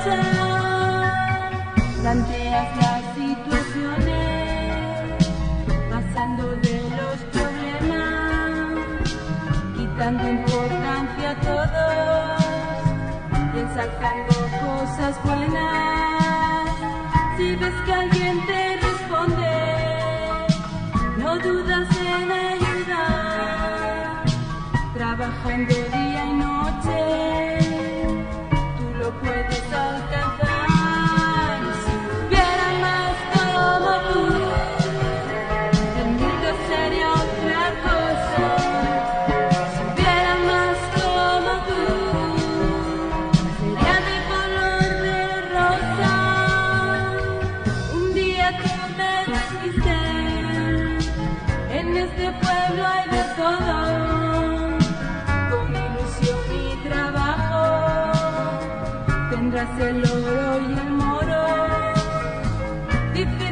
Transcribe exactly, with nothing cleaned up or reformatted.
pensar, planteas las situaciones, pasando de los problemas, quitando importancia a todos y sacando cosas buenas. Si ves que alguien te responde, no dudas en ayudar, trabajando día y noche, tú lo puedes alcanzar. Si hubiera más como tú, el mundo sería otra cosa. Si hubiera más como tú, sería de color de rosa. Un día tú me dijiste, en este pueblo hay de todo, con ilusión y trabajo tendrás el oro y el moro. Dice